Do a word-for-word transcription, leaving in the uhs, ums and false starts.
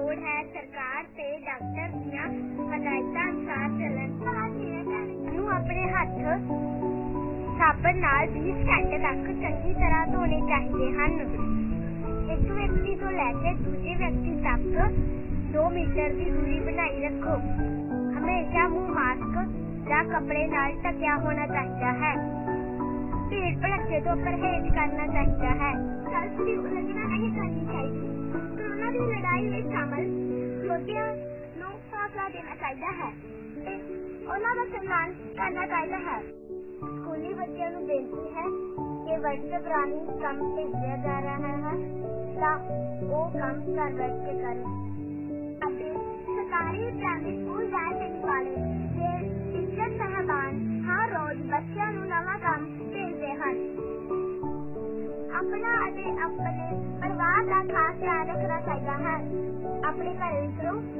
ਲੋੜ है सरकार ते डॉक्टर दियां हदायतां अनुसार चलन। सानू अपने हथ साबन नाल बीस घंटे तक चंगी तरह धोने चाहिए हन। एक व्यक्ति तो लैके दूजे व्यक्ति तक दो मीटर की दूरी बनाई रखो। हमेशा मुंह मास्क या कपड़े नाल ढकिया होना चाहिए है। भीड़ भड़के तो परहेज करना चाहिए है। कर्फ्यू की उल्लंघना नहीं करनी चाहिए। कोरोना की लड़ाई में शामिल योद्धियों को हौसला देना चाहिए है। उन्हों का सम्मान करना चाहिए है। स्कूली बच्चों को बेनती है कि व्हाट्सएप राही काम भेजा जा रहा है तो वो काम घर बैठ के करें। सरकारी प्राइमरी स्कूल जाए जाने वाले ये टीचर साहबान हर रोज बच्चों को नवा काम भेजते हैं। अपना अपने परिवार का खास ख्याल रखना चाहिए है। अपने घर